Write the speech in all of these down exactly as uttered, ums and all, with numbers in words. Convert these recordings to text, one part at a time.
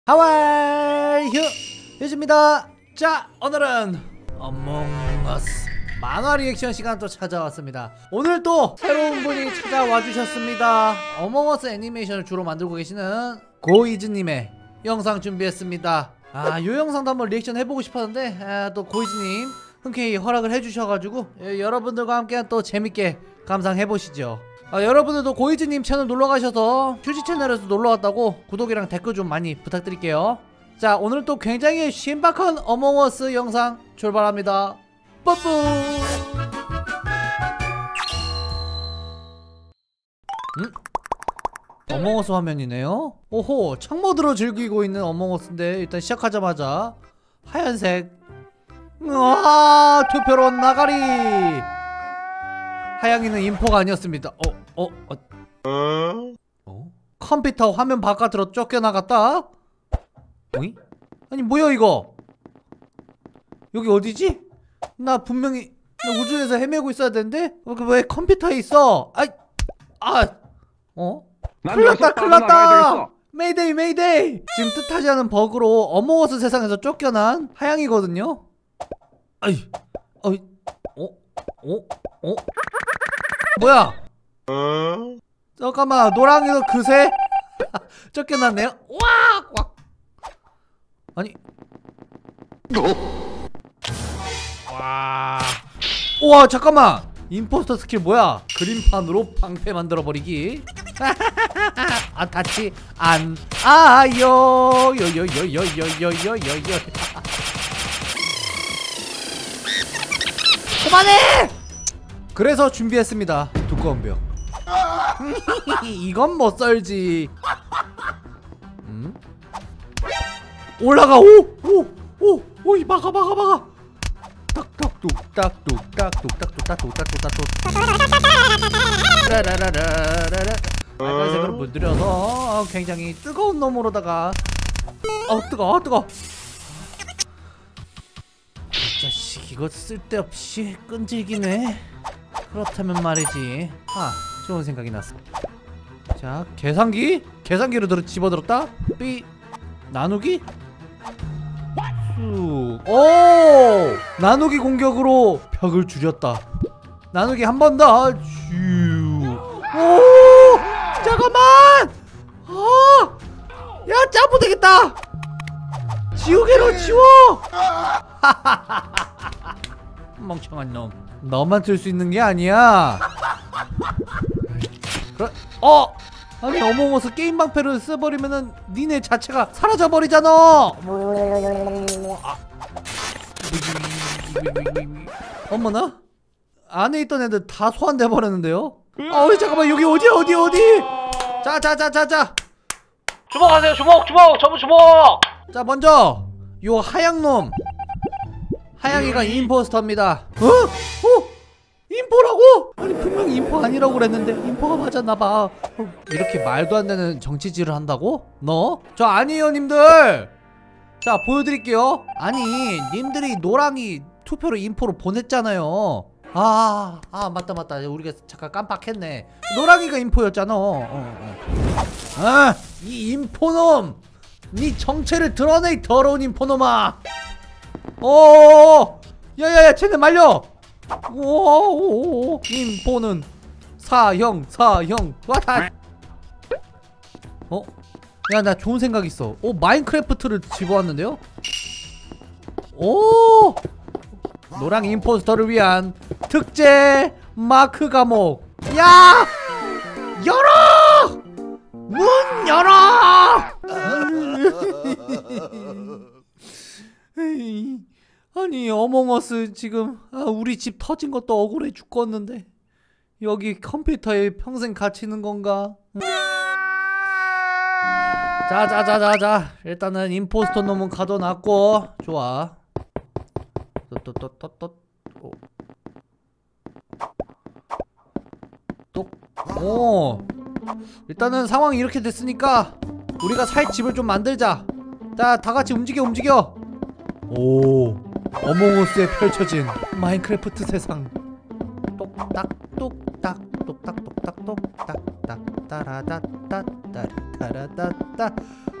하와이 휴 휴즈입니다. 자, 오늘은 어몽어스 만화 리액션 시간 또 찾아왔습니다. 오늘 또 새로운 분이 찾아와 주셨습니다. 어몽어스 애니메이션을 주로 만들고 계시는 고이즈님의 영상 준비했습니다. 아, 요 영상도 한번 리액션 해보고 싶었는데 아, 또 고이즈님 흔쾌히 허락을 해주셔가지고 예, 여러분들과 함께 또 재밌게 감상해보시죠. 아, 여러분들도 고이즈님 채널 놀러가셔서 휴지 채널에서 놀러왔다고 구독이랑 댓글 좀 많이 부탁드릴게요. 자, 오늘 또 굉장히 신박한 어몽어스 영상 출발합니다. 뿌뿌. 음? 어몽어스 화면이네요. 오호, 창모드로 즐기고 있는 어몽어스인데 일단 시작하자마자 하얀색. 우와, 투표로 나가리. 하양이는 인포가 아니었습니다. 어? 어? 어? 어? 컴퓨터 화면 바깥으로 쫓겨나갔다? 어이? 아니 뭐야 이거? 여기 어디지? 나 분명히 나 우주에서 헤매고 있어야 되는데? 어, 왜 컴퓨터에 있어? 아이! 아! 어? 큰일났다 큰일났다! 메이데이 메이데이! 지금 뜻하지 않은 버그로 어몽어스 세상에서 쫓겨난 하양이거든요? 아이! 어이! 어? 어? 어? 뭐야? 어? 잠깐만, 노랑이도 그새 쫓겨났네요. 와! 와! 아니. 와. 우와, 잠깐만. 임포스터 스킬 뭐야? 그림판으로 방패 만들어 버리기. 아, 닿지 안. 아요. 요요요요요요요요요. 그만해! 그래서 준비했습니다. 두꺼운 벽. 이건 못 썰지. 음? 올라가. 오! 오! 오! 오이 막아 막아 막아. 딱딱 뚝딱 뚝딱 뚝딱 뚝딱 뚝딱 뚝딱 뚝. 라라라라라라. 빨간색으로 물들여서 굉장히 뜨거운 놈으로다가 어 뜨거 뜨거. 자식, 이거 쓸데없이 끈질기네. 그렇다면 말이지. 아, 좋은 생각이 났어. 자, 계산기? 계산기로 들어 집어들었다? 삐 나누기? 쑥. 오! 나누기 공격으로 벽을 줄였다. 나누기 한 번 더. 쭉. 오! 잠깐만! 아! 야, 짜부 되겠다! 지우개로 지워! 멍청한 놈. 너만 쓸 수 있는 게 아니야. 그래? 어! 아니, 어몽어스 게임 방패를 써버리면은 니네 자체가 사라져버리잖아. 아. 어머나? 안에 있던 애들 다 소환돼 버렸는데요? 어이, 잠깐만, 여기 어디 어디 어디? 자자자자자, 주목하세요. 주목 주목 전부 주목. 자, 먼저 요 하양놈. 하양이가 임포스터입니다. 어? 어? 인포라고? 아니, 분명히 인포 아니라고 그랬는데 인포가 맞았나봐. 어, 이렇게 말도 안 되는 정치질을 한다고? 너? 저 아니에요 님들. 자, 보여드릴게요. 아니, 님들이 노랑이 투표로 인포로 보냈잖아요. 아, 아 맞다 맞다, 우리가 잠깐 깜빡했네. 노랑이가 인포였잖아. 어, 어. 아, 이 인포놈, 네 정체를 드러내, 이 더러운 인포놈아. 어, 야야야, 쟤네 말려. 오오오, 인포는 사형 사형 와다. 어? 야, 나 좋은 생각 있어. 오, 마인크래프트를 집어왔는데요? 오! 노랑 임포스터를 위한 특제 마크 감옥. 야! 열어! 문 열어! 에이, 아니, 어몽어스 지금 아, 우리 집 터진 것도 억울해 죽겠는데 여기 컴퓨터에 평생 갇히는 건가? 자자자자자, 일단은 임포스터 놈은 가둬놨고. 좋아. 또또또또또 또. 오, 일단은 상황이 이렇게 됐으니까 우리가 살 집을 좀 만들자. 자, 다같이 움직여 움직여. 오, 어몽어스에 펼쳐진 마인크래프트 세상. 똑딱 똑딱 똑딱 똑딱 똑딱 따라다따 따라다따.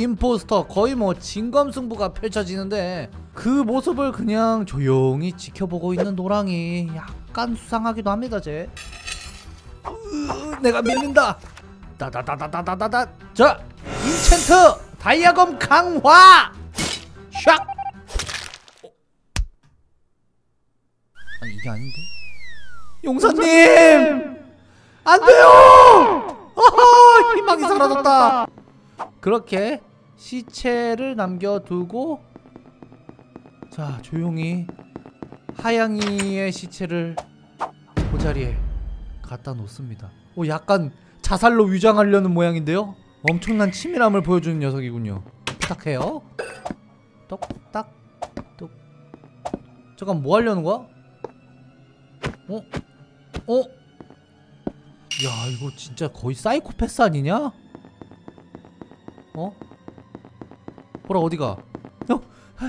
임포스터 거의 뭐 진검승부가 펼쳐지는데 그 모습을 그냥 조용히 지켜보고 있는 노랑이 약간 수상하기도 합니다. 쟤 으, 내가 밀린다. 다다다다다다다. 자, 인챈트 다이아검 강화. 샥. 어? 아니 이게 아닌데? 용사님 안 돼요. 아하, 희망이 사라졌다. 그렇게 시체를 남겨두고 자 조용히 하양이의 시체를 그 자리에 갖다 놓습니다. 오, 약간 자살로 위장하려는 모양인데요. 엄청난 치밀함을 보여주는 녀석이군요. 부탁해요. 똑딱 똑. 잠깐 뭐 하려는 거야? 어? 어? 야 이거 진짜 거의 사이코패스 아니냐? 어? 보라 어디가? 어?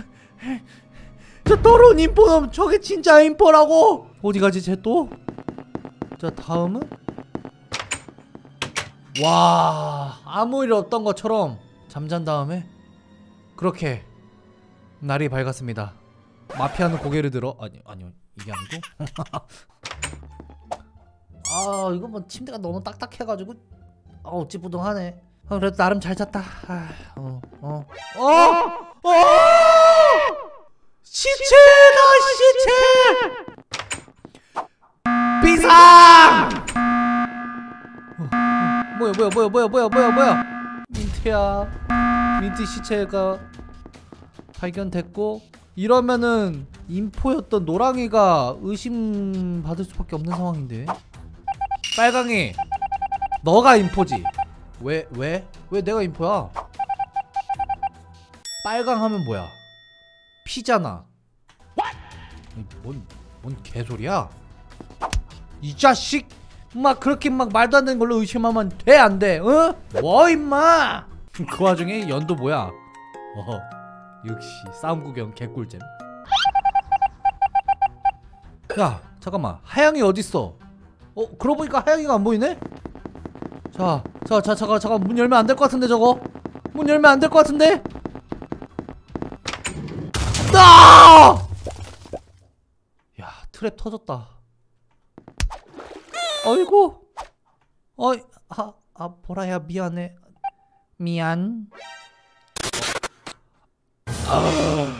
저 더러운 인포놈 저게 진짜 인포라고? 어디가지 쟤 또? 자 다음은? 와 아무 일 없던 것처럼 잠잔 다음에 그렇게 날이 밝았습니다. 마피아는 고개를 들어 아니 아니요 이게 아니고 아 이거 뭐 침대가 너무 딱딱해가지고 아 어찌부동하네. 아, 그래도 나름 잘 잤다. 아, 어, 어, 어, 어, 시체다 시체. 비상. 어, 어, 뭐야 뭐야 뭐야 뭐야 뭐야 뭐야 뭐야. 민트야, 민트 시체가 발견됐고 이러면은 인포였던 노랑이가 의심 받을 수밖에 없는 상황인데. 빨강이, 너가 인포지. 왜, 왜? 왜 내가 인포야? 빨강 하면 뭐야? 피잖아. 뭔, 뭔 개소리야? 이 자식! 막 그렇게 막 말도 안 되는 걸로 의심하면 돼 안 돼? 어? 뭐 임마. 그 와중에 연도 뭐야? 어 역시 싸움 구경 개꿀잼. 야 잠깐만 하양이 어딨어? 어 그러고 보니까 하양이가 안 보이네? 자, 자, 자, 잠깐, 잠깐 문 열면 안 될 것 같은데 저거? 문 열면 안 될 것 같은데? 아! 야, 트랩 터졌다. 어이구. 어이, 아, 아, 보라야 미안해. 미안. 아.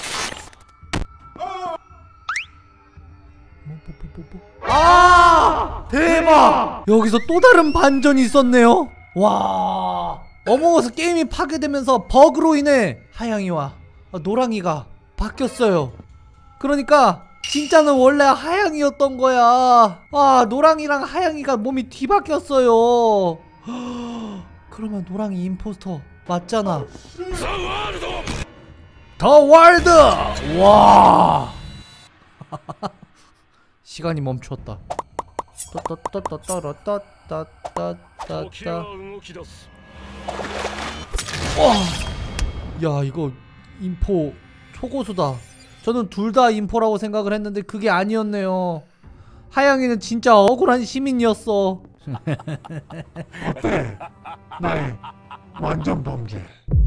뭐, 뭐, 뭐, 뭐, 뭐. 아! 대박! 여기서 또 다른 반전이 있었네요. 와. 어몽어스 게임이 파괴되면서 버그로 인해 하양이와 노랑이가 바뀌었어요. 그러니까 진짜는 원래 하양이었던 거야. 아, 노랑이랑 하양이가 몸이 뒤바뀌었어요. 그러면 노랑이 임포스터 맞잖아. 더 월드! 와. 시간이 멈췄다. 따따따따따따따따따. 와, 야 이거 인포 초고수다. 저는 둘 다 인포라고 생각을 했는데 그게 아니었네요. 하양이는 진짜 억울한 시민이었어. 어때? 나의 완전 범죄.